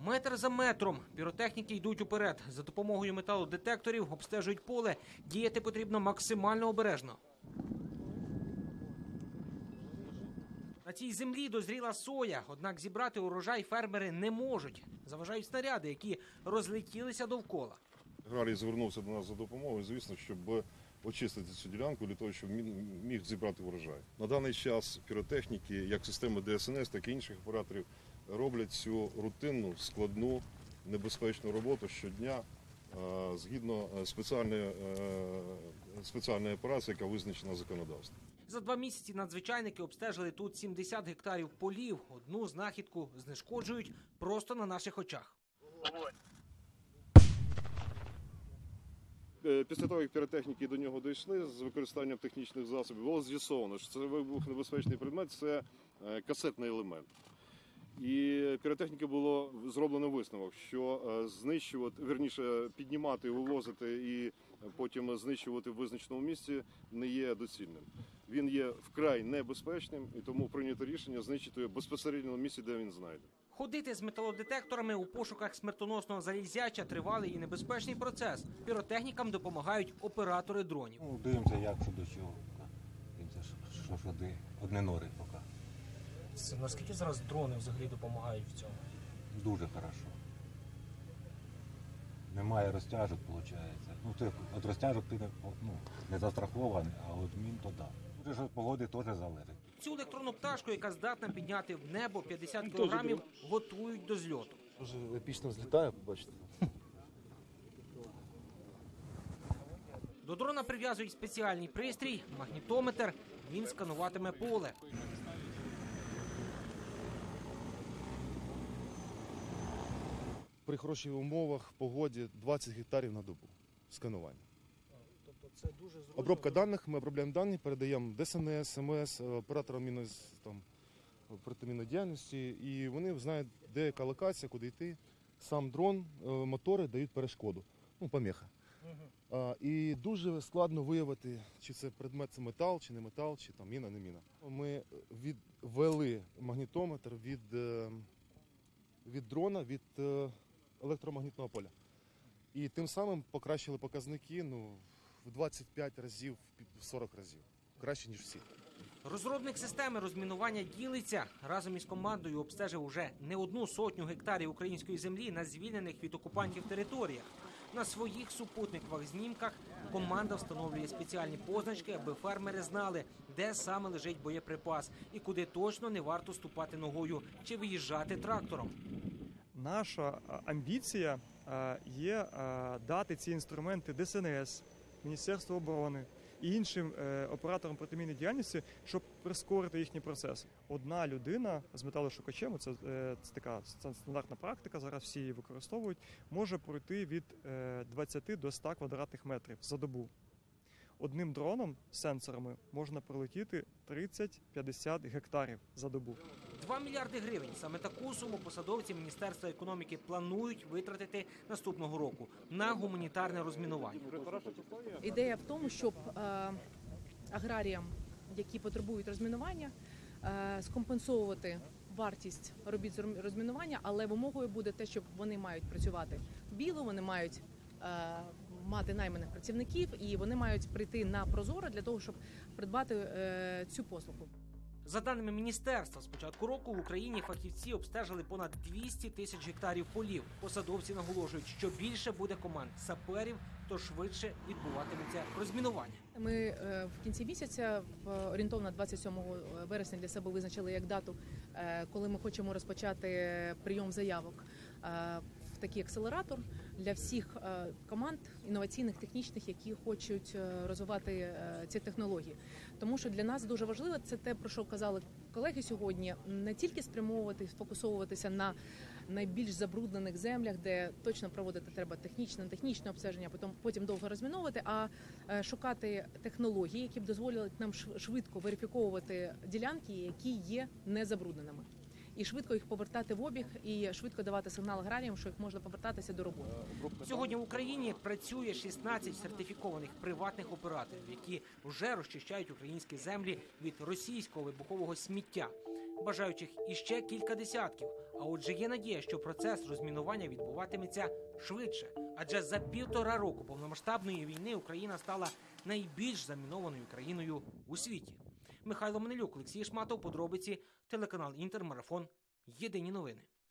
Метр за метром піротехніки йдуть уперед. За допомогою металодетекторів обстежують поле. Діяти потрібно максимально обережно. На цій землі дозріла соя, однак зібрати урожай фермери не можуть. Заважають снаряди, які розлетілися довкола. Аграрій звернувся до нас за допомогою, звісно, щоб очистити цю ділянку для того, щоб міг зібрати врожай. На даний час піротехніки, як системи ДСНС, так і інших операторів, роблять цю рутинну, складну, небезпечну роботу щодня згідно спеціальної операції, яка визначена законодавством. За 2 місяці надзвичайники обстежили тут 70 гектарів полів. Одну знахідку знешкоджують просто на наших очах. Після того, як піротехніки до нього дійшли з використанням технічних засобів, було з'ясовано, що це вибухонебезпечний предмет – це касетний елемент. І піротехніки було зроблено висновок, що піднімати, вивозити і потім знищувати в визначеному місці не є доцільним. Він є вкрай небезпечним, і тому прийнято рішення знищити його безпосередньо на місці, де він знайде. Ходити з металодетекторами у пошуках смертоносного залізяча – тривалий і небезпечний процес. Піротехнікам допомагають оператори дронів. Дивимося, як що до чого. Дивимося, що де. Одне нори поки. Наскільки зараз дрони взагалі допомагають в цьому? Дуже хорошо. Немає розтяжок, виходить. Від розтяжок ти не застрахований, а від мін то так. Дуже від погоди теж залежить. Цю електронну пташку, яка здатна підняти в небо 50 кілограмів, готують до зльоту. Дуже епічно злітає, побачите. До дрона прив'язують спеціальний пристрій – магнітометр. Він скануватиме поле. При хороших умовах, погоді 20 гектарів на добу сканування. Тобто це дуже зручно. Обробка даних, ми обробляємо дані, передаємо ДСНС, МС, операторам протимінної діяльності, і вони знають, де яка локація, куди йти. Сам дрон, мотори дають перешкоду, помеха. І дуже складно виявити, чи це предмет, це метал, чи не метал, чи там міна, не міна. Ми відвели магнітометр від дрона, від електромагнітного поля. І тим самим покращили показники в 25 разів, в 40 разів. Краще, ніж всі. Розробник системи розмінування ділиться. Разом із командою обстежив уже не 100 гектарів української землі на звільнених від окупантів територіях. На своїх супутникових знімках команда встановлює спеціальні позначки, аби фермери знали, де саме лежить боєприпас і куди точно не варто ступати ногою чи виїжджати трактором. Наша амбіція є дати ці інструменти ДСНС, Міністерству оборони і іншим операторам протимінної діяльності, щоб прискорити їхній процес. Одна людина з металошукачем, це така стандартна практика, зараз всі її використовують, може пройти від 20 до 100 квадратних метрів за добу. Одним дроном з сенсорами можна пролетіти 30-50 гектарів за добу. 2 мільярди гривень. Саме таку суму посадовці Міністерства економіки планують витратити наступного року на гуманітарне розмінування. Ідея в тому, щоб аграріям, які потребують розмінування, скомпенсовувати вартість робіт з розмінування, але вимогою буде те, що вони мають працювати біло, вони мають мати найманих працівників і вони мають прийти на Прозоро для того, щоб придбати цю послугу. За даними міністерства, з початку року в Україні фахівці обстежили понад 200 тисяч гектарів полів. Посадовці наголошують, що більше буде команд саперів, то швидше відбуватиметься розмінування. Ми в кінці місяця, орієнтовно 27 вересня для себе визначили як дату, коли ми хочемо розпочати прийом заявок в такий акселератор для всіх команд інноваційних, технічних, які хочуть розвивати ці технології. Тому що для нас дуже важливо, це те, про що казали колеги сьогодні, не тільки спрямовувати, сфокусовуватися на найбільш забруднених землях, де точно проводити треба технічне обстеження, потім довго розміновувати, а шукати технології, які б дозволили нам швидко верифіковувати ділянки, які є незабрудненими. І швидко їх повертати в обіг, і швидко давати сигнал аграріям, що їх можна повертатися до роботи. Сьогодні в Україні працює 16 сертифікованих приватних операторів, які вже розчищають українські землі від російського вибухового сміття. бажаючих іще кілька десятків. А отже, є надія, що процес розмінування відбуватиметься швидше. Адже за 1,5 року повномасштабної війни Україна стала найбільш замінованою країною у світі. Михайло Манилюк, Олексій Шматов, подробиці, телеканал «Інтер», марафон, єдині новини.